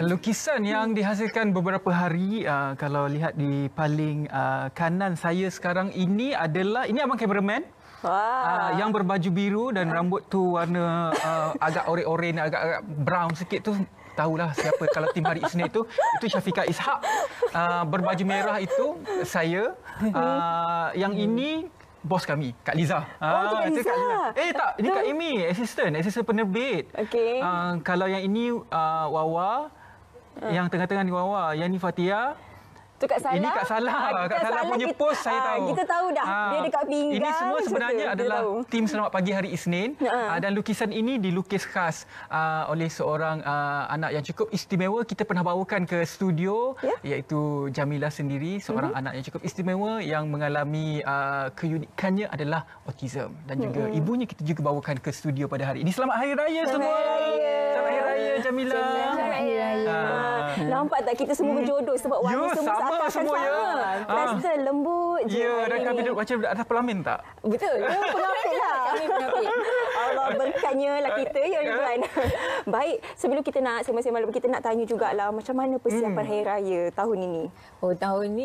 Lukisan yang dihasilkan beberapa hari, kalau lihat di paling kanan saya sekarang ini adalah, ini abang kameraman. Yang berbaju biru dan rambut tu warna agak oranye, agak brown sikit tu. Tahulah siapa kalau tim hari Isnin itu Syafiqah Ishak. Berbaju merah itu saya. Yang ini bos kami, Kak Liza. Kak Liza. Tak, ini Kak Amy, asisten penerbit. Okey. Kalau yang ini Wawa, yang tengah-tengah ni Wawa, yang ni Fatia. Tu Kak Salah. Ini Kak Salah. Kak Salah punya post saya tahu. Kita tahu dah. Dia dekat pinggang. Ini semua sebenarnya adalah tim Selamat Pagi hari Isnin. Dan lukisan ini dilukis khas oleh seorang anak yang cukup istimewa. Kita pernah bawakan ke studio, iaitu Jamila sendiri, seorang anak yang cukup istimewa yang mengalami keunikannya adalah autism. Dan juga ibunya kita juga bawakan ke studio pada hari ini. Selamat Hari Raya semua. Selamat Hari Raya Jamila. Selamat Hari Raya. Nampak tak kita semua berjodoh sebab warna semua sama ya. Pastel lembut je. Ya, dan kami duduk macam atas pelamin tak? Betul. Ya, pengapit lah. Kami pengapit. Allah berkatnya lah kita ya Ridwan. Baik, sebelum kita nak sembang-sembang kita nak tanya jugalah macam mana persiapan Hari Raya tahun ini? Oh, tahun ni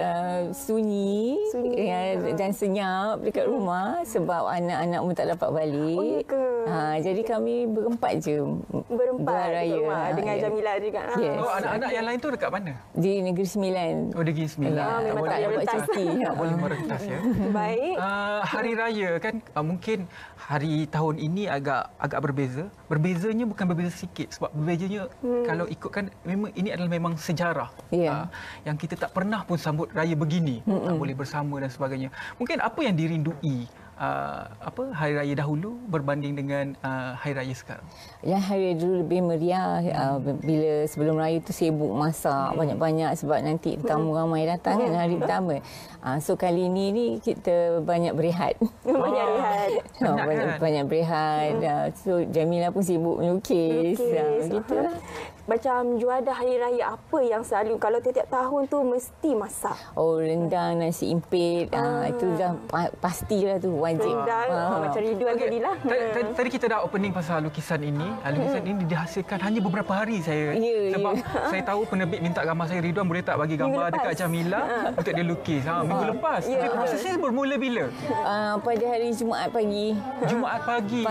sunyi dan senyap dekat rumah sebab anak-anak pun tak dapat balik. Oh, ya ke? Jadi kami berempat je. Berempat dengan Jamila juga. Yes. Oh, anak-anak yang lain tu dekat mana? Di Negeri Sembilan. Oh, Negeri Sembilan. Memang tak boleh cuti. Tak boleh merentas ya. Baik. Hari Raya kan mungkin hari tahun ini agak berbeza. Berbezanya bukan berbeza sikit sebab berbezanya kalau ikutkan memang sejarah. Yang kita tak pernah pun sambut raya begini. Tak boleh bersama dan sebagainya. Mungkin apa yang dirindui Hari Raya dahulu berbanding dengan Hari Raya sekarang? Yang Hari Raya dulu lebih meriah. Bila sebelum raya tu sibuk masak banyak-banyak sebab nanti tamu ramai datang kan hari pertama. So kali ni kita banyak berehat. Banyak rehat. Banyak berehat. So Jamila pun sibuk melukis. Gitu. Macam juadah Hari Raya apa yang selalu kalau tiap-tiap tahun tu mesti masak? Oh, rendang, nasi impit. Itu dah pastilah tu wajib. Rendang macam Ridwan tadilah. Tadi kita dah opening pasal lukisan ini. Lukisan ini dihasilkan hanya beberapa hari saya. Sebab saya tahu penerbit minta gambar saya. Ridwan boleh tak bagi gambar dekat Jamila untuk dia lukis. Minggu lepas. Tapi prosesnya bermula bila? Pada hari Jumaat pagi. Jumaat pagi.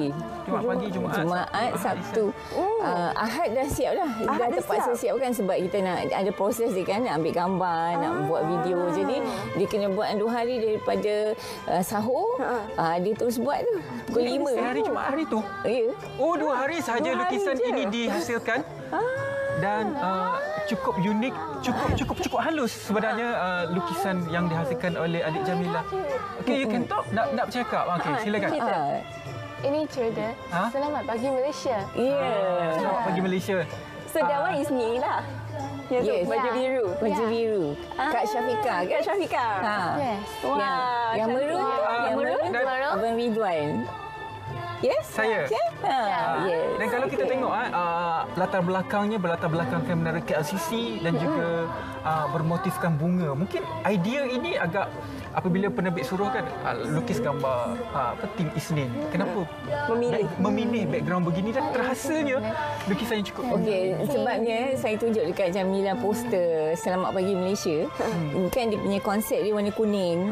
Jumaat, Sabtu. Ahad dah siap dah. Dah terpaksa siap kan sebab kita nak ada proses dia kan, nak ambil gambar, nak buat video. Jadi dia kena buat 2 hari daripada sahur. Dia terus buat tu pukul 5. Hari Jumaat hari tu? Ya. Oh, 2 hari sahaja lukisan ini dihasilkan. Dan cukup unik, cukup halus sebenarnya lukisan yang dihasilkan oleh adik Jamila. Okay, you can talk. Nak bercakap? Okay, silakan. Ini cerita Selamat Pagi Malaysia. Selamat Pagi Malaysia. So that one is me lah. Yes. Baju biru. Baju biru. Kak Syafiqah. Kak Syafiqah. Yes. Yang merun tu, yang merun Abang Ridwan. Yes? Saya. Yes. Dan kalau kita tengok latar belakangnya berlatar belakangkan Menara KLCC dan juga bermotifkan bunga. Mungkin idea ini agak apabila penerbit suruh kan lukis gambar tim Isnin. Kenapa memilih background begini dan terhasilnya lukisan yang cukup. Okey, sebabnya saya tunjuk dekat Jamila poster Selamat Pagi Malaysia. Kan dia punya konsep dia warna kuning.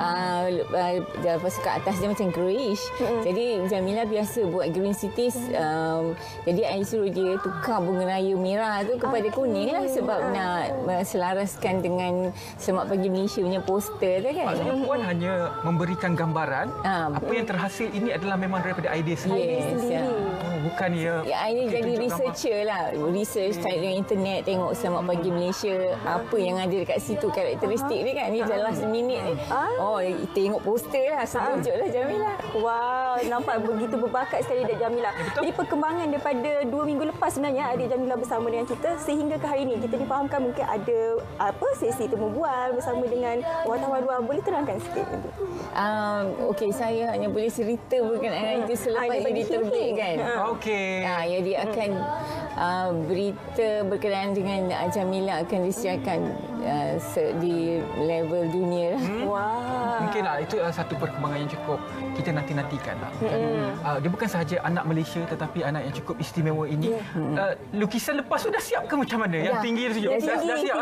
Lepas kat atas dia macam greyish. Jadi Jamila biasa buat green cities. Jadi saya suruh dia tukar bunga raya merah tu kepada kuning lah sebab nak selaraskan dengan Selamat Pagi Malaysia punya poster tu kan. Maksudnya Puan hanya memberikan gambaran. Apa yang terhasil ini adalah memang daripada idea sendiri. Bukan ini jadi researcher lah. Research cari dengan internet, tengok Selamat Pagi Malaysia, apa yang ada dekat situ, karakteristik dia kan. Ni dalam seminit ni. Tengok poster lah, tunjuklah Jamila. Wow, nampak begitu berbakat sekali adik Jamila. Jadi perkembangan daripada 2 minggu lepas sebenarnya adik Jamila bersama dengan kita sehingga ke hari ini kita difahamkan mungkin ada sesi temu bual bersama dengan wartawan luar. Boleh terangkan sikit? Okey, saya hanya boleh cerita berkenaan itu selepas ia diterbitkan. Okey. Ya, dia akan berita berkenaan dengan Jamila akan disiarkan di level dunia. Wah. Mungkinlah itu satu perkembangan yang cukup kita nanti-nantikan lah. Dia bukan sahaja anak Malaysia tetapi anak yang cukup istimewa ini. Lukisan lepas tu dah siap ke macam mana? Yang tinggi tu dah siap.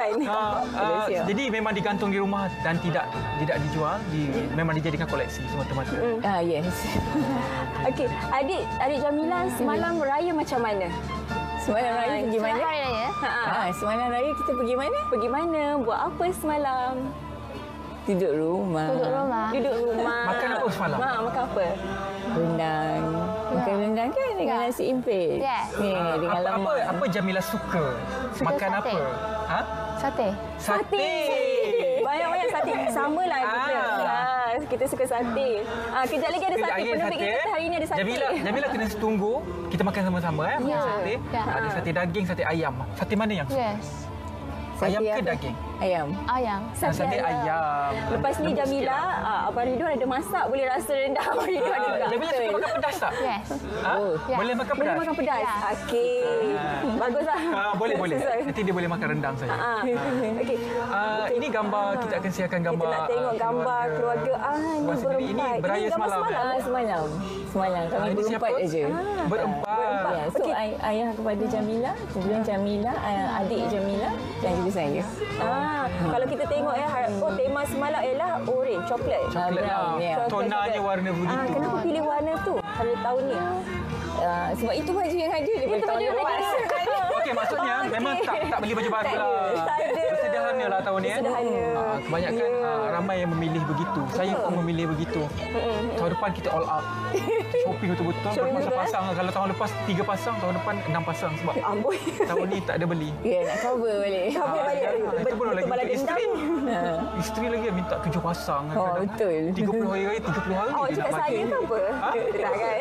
Jadi memang digantung di rumah dan tidak dijual, memang dijadikan koleksi semata-mata. Yes. Okey, adik Jamila semalam raya macam mana? Semalam raya pergi mana? Semalam raya. Semalam raya kita pergi mana? Pergi mana? Buat apa semalam? Duduk rumah. Duduk rumah. Makan apa semalam? Makan apa? Rendang. Makan rendang kan dengan nasi impit. Yes. Dengan lemak. Apa Jamila suka? Makan sate. apa? Sate. Sate. Banyak-banyak sate. Sama lah kita. Kita suka sate. Kejap lagi ada sate. Penerbit kita hari ini ada sate. Jamila kena tunggu. Kita makan sama-sama. Makan sate. Ada sate daging, sate ayam. Sate mana yang suka? Yes. Ayam ke daging? Ayam. Sate ayam. Lepas ni Jamila, Abang Ridwan ada masak. Boleh rasa rendah Abang Ridwan juga. Jamila suka makan pedas tak? Yes. Boleh makan pedas? Boleh makan pedas? Okey. Baguslah. Boleh. Nanti dia boleh makan rendang saja. Okey. Ini gambar, kita akan siarkan gambar. Kita nak tengok gambar keluarga. Ini berempat. Ini beraya semalam. Semalam. Kami berempat aja. Berempat. So, ayah kepada Jamila, kemudian Jamila, adik Jamila dan juga saya. Kalau kita tengok tema semalam ialah orange, coklat. Coklat lah. Tonanya warna begitu. Kenapa pilih warna tu pada tahun ni? Sebab itu baju yang ada daripada tahun yang lepas. Okey, maksudnya memang tak beli baju baru lah. Sederhana lah tahun ni. Kebanyakan ramai yang memilih begitu. Saya pun memilih begitu. Tahun depan kita all out. Shopping betul-betul. Berpasang-pasang. Kalau tahun lepas 3 pasang, tahun depan 6 pasang. Sebab tahun ni tak ada beli. Ya, nak cover balik. Itu pun lagi untuk isteri. Isteri lagi minta 7 pasang. Betul. 30 hari 30 hari. Awak cakap saya ke apa? Tak kan?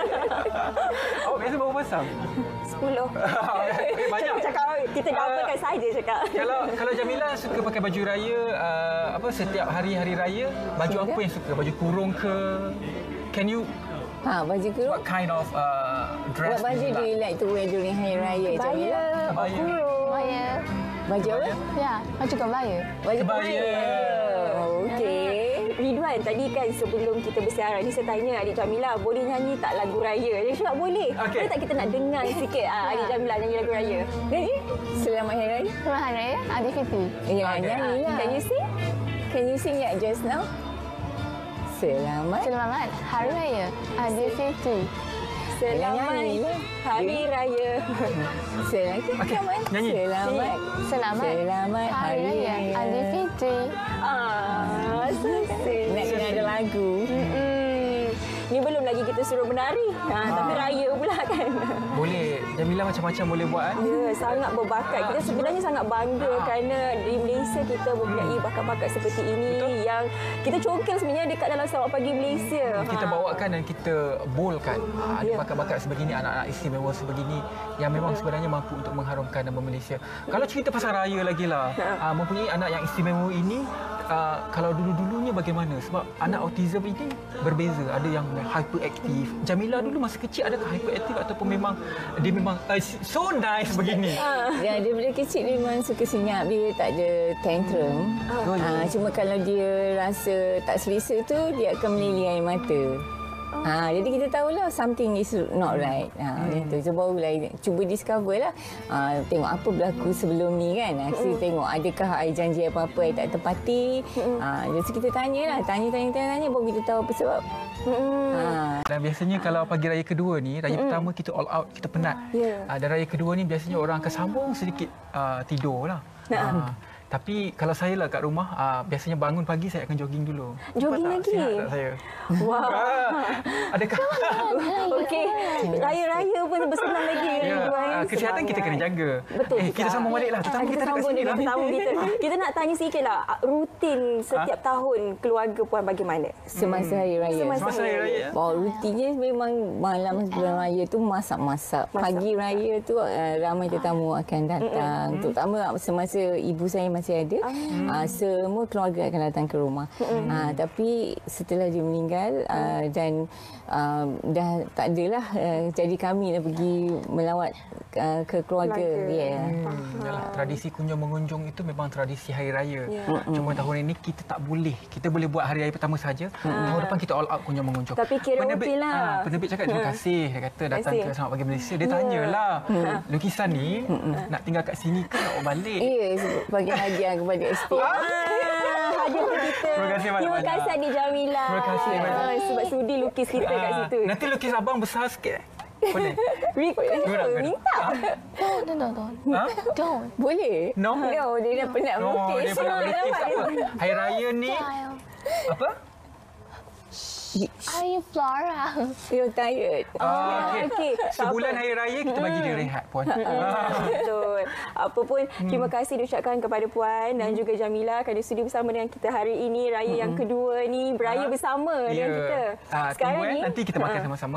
Awak biasa berapa pasang? 10. Banyak. Cakap kita dapatkan saja cakap. Kalau Jamila suka pakai baju raya setiap hari-hari raya, baju apa yang suka? Baju kurung ke? Can you baju kurung. What kind of dress? What baju do you like to wear during hari raya, Jamila? Kebaya. Baju apa? Ya, baju kebaya. Baju kebaya. Okey. Ridwan, tadi kan sebelum kita bersiaran ni saya tanya adik Jamila boleh nyanyi tak lagu raya? Dia cakap boleh. Boleh tak kita nak dengar sikit adik Jamila nyanyi lagu raya? Nyanyi? Selamat Hari Raya. Selamat Hari Raya. Adik Fiti. Ya, nyanyilah. Can you sing? Can you sing it just now? Selamat Hari Raya. Adik Fiti. Selamat Hari Raya. Selamat. Nyanyi. Selamat Hari Raya. Adik Fiti. Nak kena ada lagu. Ni belum lagi kita suruh menari. Tapi raya pula kan. Boleh. Jamila macam-macam boleh buat. Ya, sangat berbakat. Kita sebenarnya sangat bangga kerana di Malaysia kita mempunyai bakat-bakat seperti ini. Betul. Yang kita congkel sebenarnya dekat dalam Selamat Pagi Malaysia. Kita bawakan dan kita boldkan. Ada bakat-bakat sebegini, anak-anak istimewa sebegini yang memang sebenarnya mampu untuk mengharumkan nama Malaysia. Kalau cerita pasal raya lagi lah, mempunyai anak yang istimewa ini, kalau dulu-dulunya bagaimana? Sebab anak autism ini berbeza. Ada yang hyperaktif. Jamila dulu masa kecil adakah hyperaktif ataupun memang dia memang so nice begini? Ya, daripada kecil dia memang suka senyap. Dia tak ada tantrum. Cuma kalau dia rasa tak selesa tu, dia akan melili air mata. Jadi kita tahulah something is not right. Macam tu. So barulah cuba discover lah. Tengok apa berlaku sebelum ni kan. Kita tengok adakah I janji apa-apa I tak tepati. Jadi kita tanyalah. Tanya baru kita tahu apa sebab. Dan biasanya kalau pagi raya kedua ni, raya pertama kita all out, kita penat. Dan raya kedua ni biasanya orang akan sambung sedikit tidur lah. Tapi kalau saya lah kat rumah, biasanya bangun pagi saya akan jogging dulu. Jogging lagi? Sihat tak saya? Wah. Adakah? Okey. Raya-raya pun bersenam lagi. Kesihatan kita kena jaga. Betul. Kita sambung balik lah. Tetamu kita dekat sini lah. Kita nak tanya sikit lah. Rutin setiap tahun keluarga Puan bagaimana? Semasa Hari Raya. Semasa Hari Raya. Rutinnya memang malam sebelum raya tu masak-masak. Pagi raya tu ramai tetamu akan datang. Terutama semasa ibu saya masih ada, semua keluarga akan datang ke rumah. Tapi setelah dia meninggal dan dah tak adalah, jadi kami dah pergi melawat ke keluarga. tradisi kunjung mengunjung itu memang tradisi hari raya. Cuma tahun ini kita tak boleh. Kita boleh buat hari raya pertama saja. Tahun depan kita all out kunjung mengunjung. Tapi kira okeylah. Penerbit cakap terima kasih. Dia kata datang ke Selamat Pagi Malaysia. Dia tanyalah, lukisan ni nak tinggal kat sini ke nak bawa balik? Ya, bagi hadiah kepada SPM. Hadiah kita. Terima kasih Adik Jamila. Terima kasih banyak. Sebab sudi lukis kita kat situ. Nanti lukis abang besar sikit. Boleh? Minta. Don't. Boleh? No. No, dia dah penat melukis. Dia penat melukis. Hari raya ni apa? Are you Flora? You're tired. Okey. Sebulan hari raya kita bagi dia rehat Puan. Betul. Apa pun terima kasih diucapkan kepada Puan dan juga Jamila kerana sudi bersama dengan kita hari ini. Raya yang kedua ni beraya bersama dengan kita. Sekarang ni nanti kita makan sama-sama.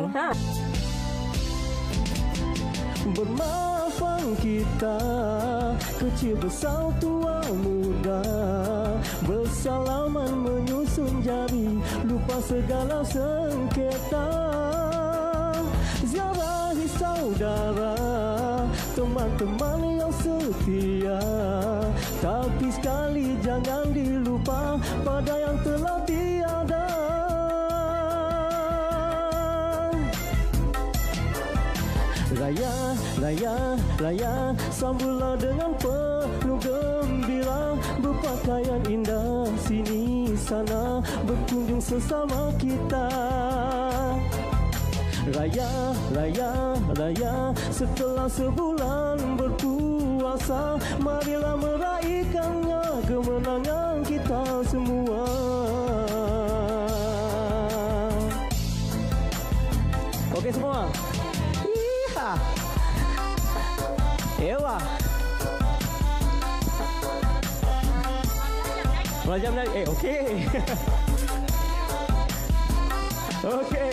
Bermaafan kita, kecil besar tua muda, bersalaman menyusun jari, lupa segala sengketa. Ziarahi saudara, teman-teman yang setia, tapi sekali jangan dilupa pada yang telah tiada. Raya, raya, raya, sambutlah dengan penuh gembira, berpakaian indah sini sana, berkunjung sesama kita. Raya, raya, raya, setelah sebulan berpuasa, marilah meraihkannya, kemenangan kita semua. Okey semua? Ewa. Rajam lagi. Okey. Okey.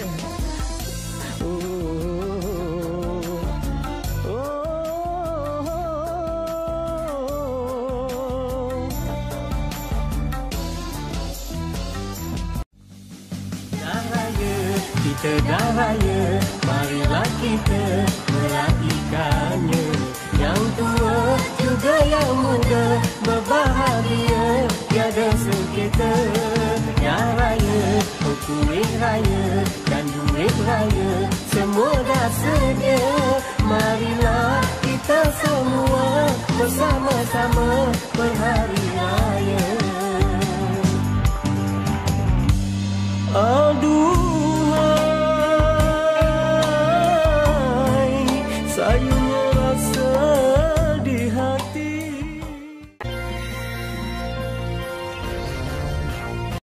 Dah raya, kita dah raya, marilah kita meraihkannya. Yang tua juga yang muda, berbahagia tiada sengketa. Ya raya, kuih raya dan duit raya, semua dah sedia. Marilah kita semua bersama-sama berhari raya. Aduh.